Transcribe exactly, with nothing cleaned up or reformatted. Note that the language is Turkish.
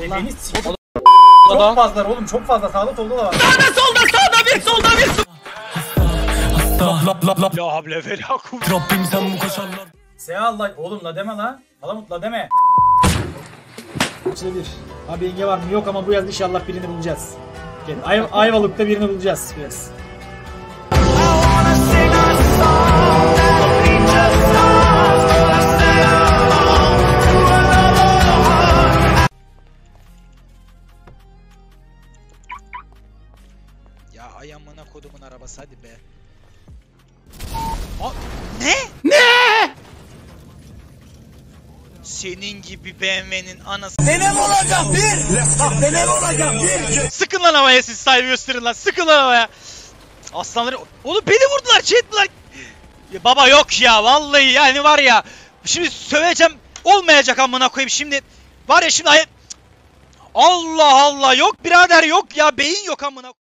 Kefeni s***. Çok fazla oğlum, çok fazla. Sağda solda da var. Sağda solda sağda bir solda bir. La havle ve la kuvvet. Rabbim sen bu koşanlar. Seha Allah oğlum, la deme la. Palamut la deme. Bir. Abi yenge var mı? Yok ama bu yaz inşallah birini bulacağız. Gel. Ay Ayvalık'ta birini bulacağız biraz. Ya ay amına kodumun arabası hadi be. A ne? Ne? Senin gibi B M W'nin anası. Benim olacak bir. Bak benim olacak bir. Sıkın lan havaya, siz sahibi gösterin lan. Sıkın lan havaya. Aslanları. Oğlum beni vurdular, şey ettiler. Ya baba yok ya vallahi, yani var ya. Şimdi söveceğim olmayacak amına koyayım şimdi. Var ya şimdi ay Allah Allah, yok birader yok ya, beyin yok amına.